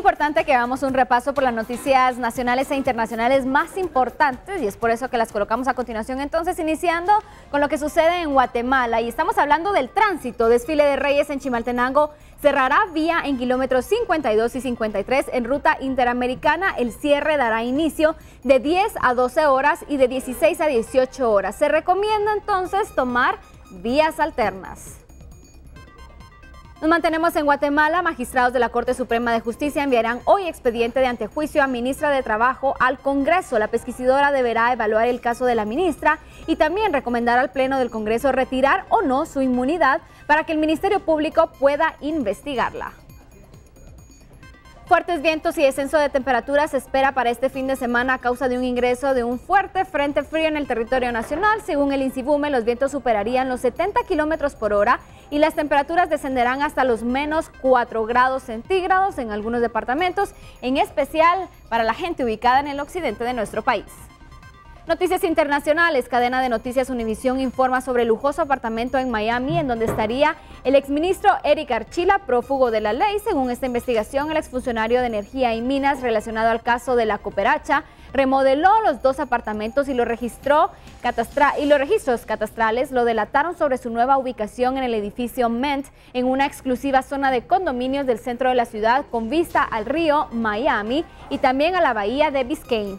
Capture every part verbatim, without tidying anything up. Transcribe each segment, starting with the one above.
importante que hagamos un repaso por las noticias nacionales e internacionales más importantes y es por eso que las colocamos a continuación. Entonces, iniciando con lo que sucede en Guatemala, y estamos hablando del tránsito. Desfile de Reyes en Chimaltenango cerrará vía en kilómetros cincuenta y dos y cincuenta y tres en ruta interamericana. El cierre dará inicio de diez a doce horas y de dieciséis a dieciocho horas. Se recomienda entonces tomar vías alternas. Nos mantenemos en Guatemala. Magistrados de la Corte Suprema de Justicia enviarán hoy expediente de antejuicio a ministra de Trabajo al Congreso. La pesquisidora deberá evaluar el caso de la ministra y también recomendar al Pleno del Congreso retirar o no su inmunidad para que el Ministerio Público pueda investigarla. Fuertes vientos y descenso de temperaturas se espera para este fin de semana a causa de un ingreso de un fuerte frente frío en el territorio nacional. Según el INSIBUME, los vientos superarían los setenta kilómetros por hora y las temperaturas descenderán hasta los menos cuatro grados centígrados en algunos departamentos, en especial para la gente ubicada en el occidente de nuestro país. Noticias internacionales. Cadena de noticias Univisión informa sobre el lujoso apartamento en Miami en donde estaría el exministro Eric Archila, prófugo de la ley. Según esta investigación, el exfuncionario de Energía y Minas relacionado al caso de la cooperacha remodeló los dos apartamentos y, lo registró catastra y los registros catastrales lo delataron sobre su nueva ubicación en el edificio Ment, en una exclusiva zona de condominios del centro de la ciudad con vista al río Miami y también a la bahía de Biscayne.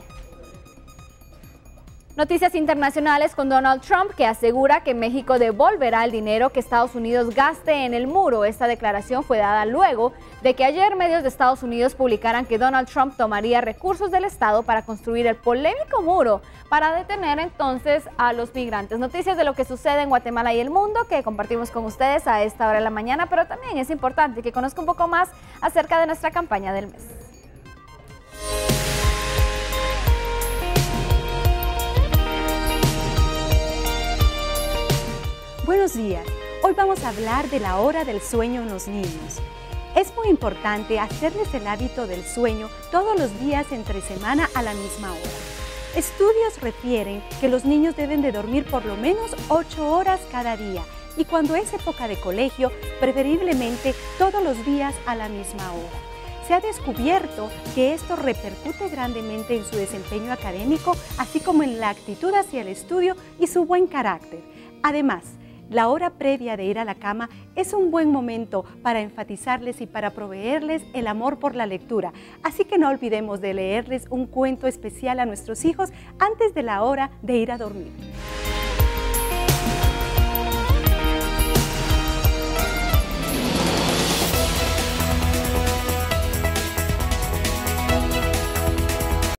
Noticias internacionales con Donald Trump, que asegura que México devolverá el dinero que Estados Unidos gaste en el muro. Esta declaración fue dada luego de que ayer medios de Estados Unidos publicaran que Donald Trump tomaría recursos del Estado para construir el polémico muro para detener entonces a los migrantes. Noticias de lo que sucede en Guatemala y el mundo que compartimos con ustedes a esta hora de la mañana, pero también es importante que conozca un poco más acerca de nuestra campaña del mes. Buenos días, hoy vamos a hablar de la hora del sueño en los niños. Es muy importante hacerles el hábito del sueño todos los días entre semana a la misma hora. Estudios refieren que los niños deben de dormir por lo menos ocho horas cada día y cuando es época de colegio, preferiblemente todos los días a la misma hora. Se ha descubierto que esto repercute grandemente en su desempeño académico, así como en la actitud hacia el estudio y su buen carácter. Además, la hora previa de ir a la cama es un buen momento para enfatizarles y para proveerles el amor por la lectura. Así que no olvidemos de leerles un cuento especial a nuestros hijos antes de la hora de ir a dormir.